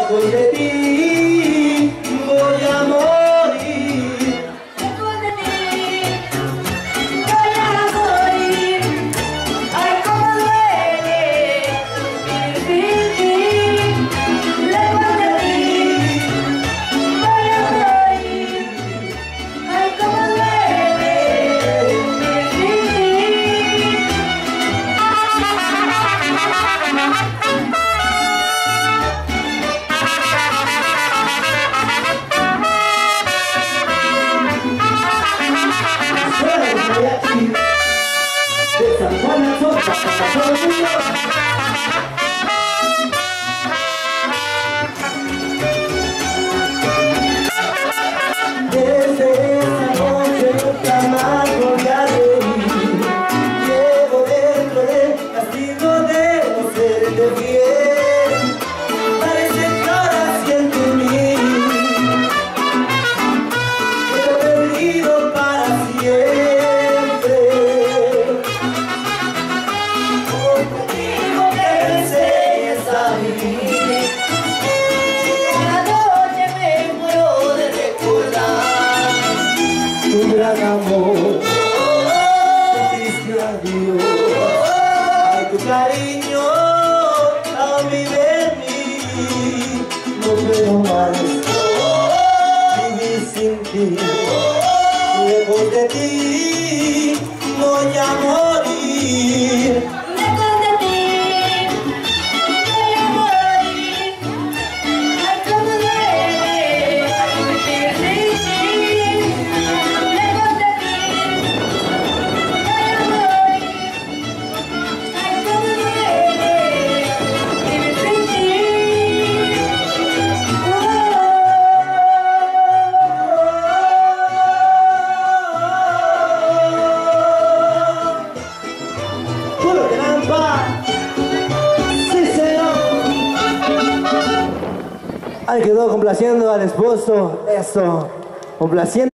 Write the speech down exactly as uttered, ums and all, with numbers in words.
lejos de ti voy a morir. Lejos de ti voy a morir. Ay, cómo duele vivir sin ti. Lejos de ti voy a morir. Ay, cómo duele vivir sin ti. De San Juan al Sol, para todos los niños. Desde esa noche nunca más volví a reír. Llevo dentro del castigo de no serte fiel. Parece que ahora siento en mí que lo he perdido para siempre. Contigo que me enseñes a vivir. Cada noche me muero de recordar Tu gran amor, te diste adiós. Ay, tu cariño aún vive en mí. No puedo más vivir sin ti. Lejos de ti voy a morir. Lejos de ti voy a morir. Ay, cómo duele vivir sin ti. Lejos de ti voy a morir. Ay, cómo duele vivir sin ti. Puro trampa. Sí, señor. Ay, quedó complaciendo al esposo. Eso. Complaciendo.